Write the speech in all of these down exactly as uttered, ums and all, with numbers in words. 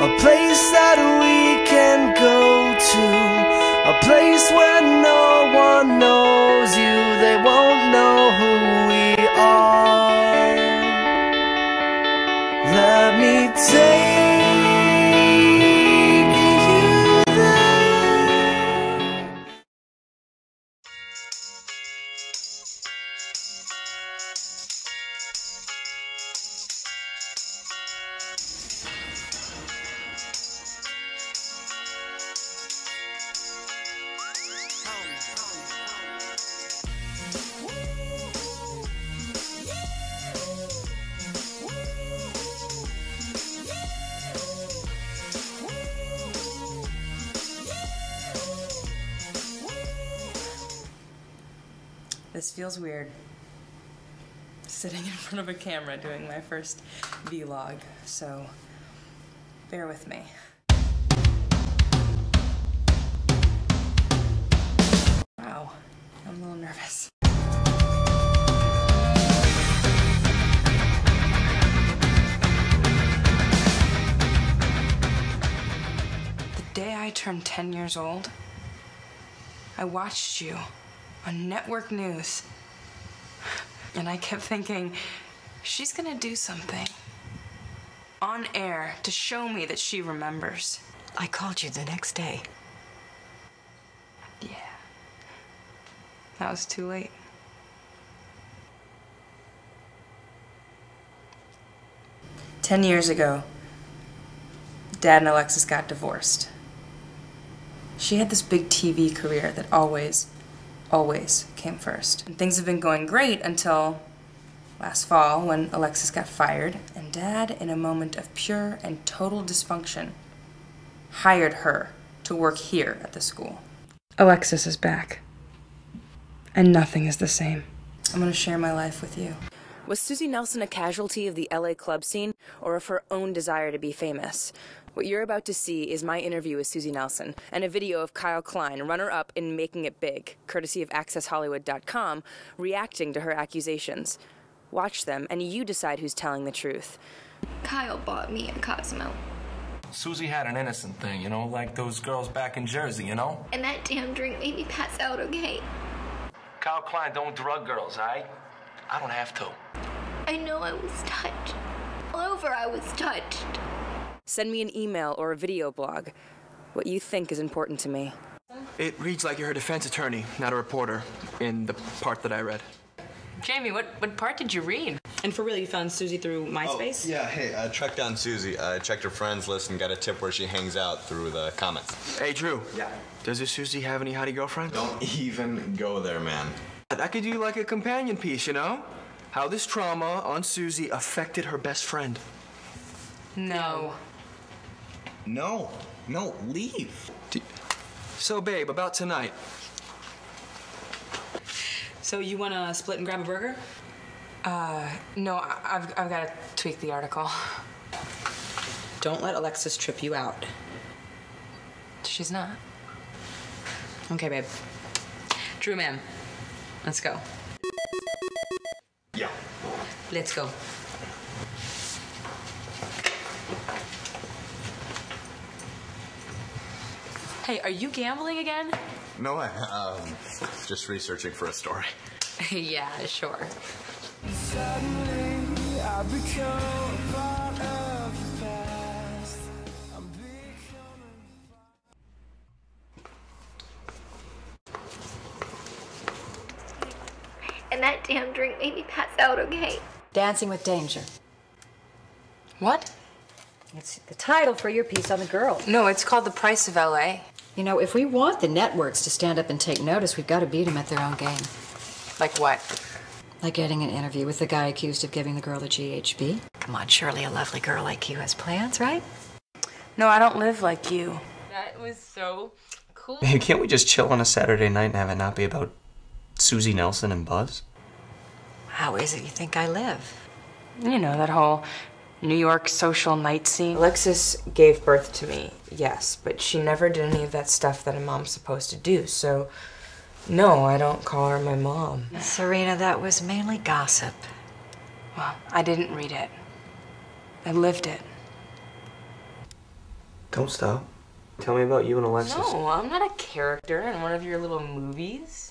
a place that we can go to, a place where no one knows you, they won't know who we are. Let me take This feels weird, sitting in front of a camera doing my first vlog, so bear with me. Wow, I'm a little nervous. The day I turned ten years old, I watched you on network news. And I kept thinking, she's gonna do something on air to show me that she remembers. I called you the next day. Yeah. That was too late. Ten years ago, Dad and Alexis got divorced. She had this big T V career that always always came first. And things have been going great until last fall when Alexis got fired and Dad, in a moment of pure and total dysfunction, hired her to work here at the school. Alexis is back. And nothing is the same. I'm gonna share my life with you. Was Susie Nelson a casualty of the L A club scene or of her own desire to be famous? What you're about to see is my interview with Susie Nelson and a video of Kyle Klein, runner-up in Making It Big, courtesy of access hollywood dot com, reacting to her accusations. Watch them, and you decide who's telling the truth. Kyle bought me a Cosmo. Susie had an innocent thing, you know, like those girls back in Jersey, you know? And that damn drink made me pass out, okay? Kyle Klein don't drug girls, all right? I don't have to. I know I was touched. All over I was touched. Send me an email or a video blog. What you think is important to me. It reads like you're a defense attorney, not a reporter, in the part that I read. Jamie, what, what part did you read? And for real, you found Susie through MySpace? Oh, yeah, hey, I tracked down Susie. I checked her friends list and got a tip where she hangs out through the comments. Hey, Drew. Yeah? Does this Susie have any hottie girlfriends? Don't even go there, man. I could do like a companion piece, you know? How this trauma on Susie affected her best friend. No. No. No, leave. D so, babe, about tonight. So you want to split and grab a burger? Uh, no, I I've, I've got to tweak the article. Don't let Alexis trip you out. She's not. Okay, babe. Drew, man, let's go. Yeah. Let's go. Hey, are you gambling again? No, I, um, just researching for a story. Yeah, sure. Suddenly I become a part of the past. I'm becoming... And that damn drink made me pass out, okay? Dancing with Danger. What? It's the title for your piece on The Girl. No, it's called The Price of L A. You know, if we want the networks to stand up and take notice, we've got to beat them at their own game. Like what? Like getting an interview with the guy accused of giving the girl the G H B. Come on, surely a lovely girl like you has plans, right? No, I don't live like you. That was so cool. Hey, can't we just chill on a Saturday night and have it not be about Susie Nelson and Buzz? How is it you think I live? You know, that whole New York social night scene. Alexis gave birth to me, yes, but she never did any of that stuff that a mom's supposed to do, so no, I don't call her my mom. Serena, that was mainly gossip. Well, I didn't read it. I lived it. Don't stop. Tell me about you and Alexis. No, I'm not a character in one of your little movies.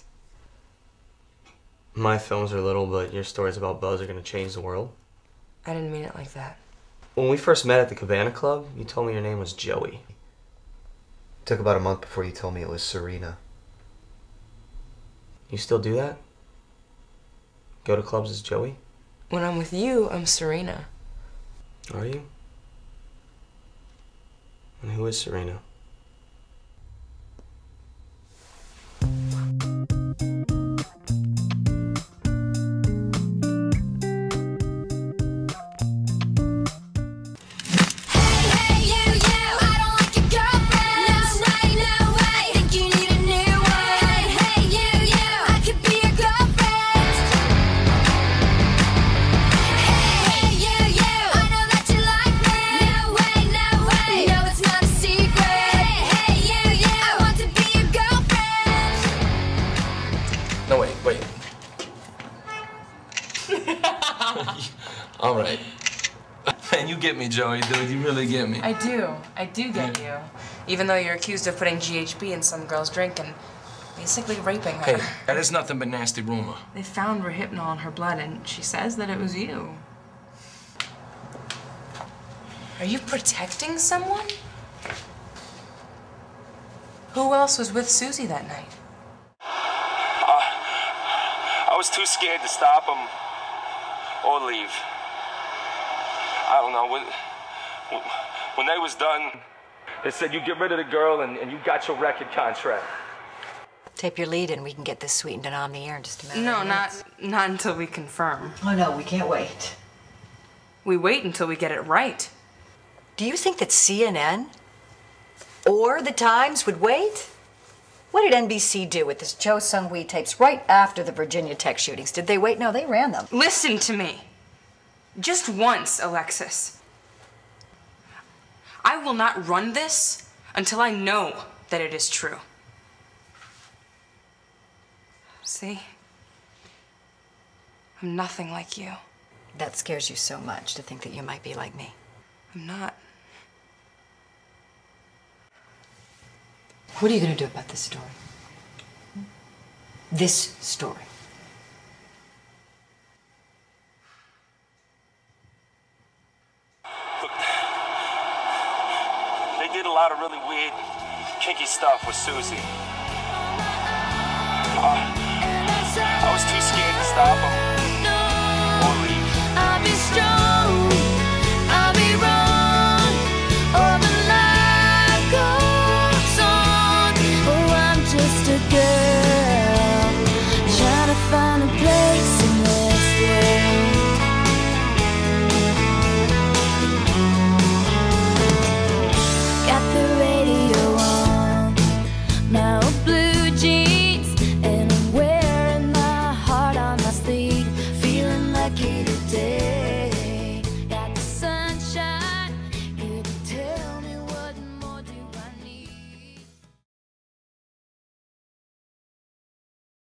My films are little, but your stories about Buzz are gonna change the world. I didn't mean it like that. When we first met at the Cabana Club, you told me your name was Joey. It took about a month before you told me it was Serena. You still do that? Go to clubs as Joey? When I'm with you, I'm Serena. Are you? And who is Serena? No, wait, wait. All right. Man, you get me, Joey, dude. You really get me. I do. I do get you. Even though you're accused of putting G H B in some girl's drink and basically raping her. Hey, that is nothing but nasty rumor. They found Rohypnol in her blood, and she says that it was you. Are you protecting someone? Who else was with Susie that night? I was too scared to stop him or leave. I don't know. When, when they was done, they said you get rid of the girl and, and you got your record contract. Tape your lead and we can get this sweetened and on the air in just a minute. No, not not until we confirm. Oh, no, we can't wait. We wait until we get it right. Do you think that C N N or the Times would wait? What did N B C do with this Cho Sung-hui tapes right after the Virginia Tech shootings? Did they wait? No, they ran them. Listen to me. Just once, Alexis. I will not run this until I know that it is true. See? I'm nothing like you. That scares you so much to think that you might be like me. I'm not. What are you going to do about this story? This story. Look, they did a lot of really weird, kinky stuff with Susie. Uh, I was too scared to stop them.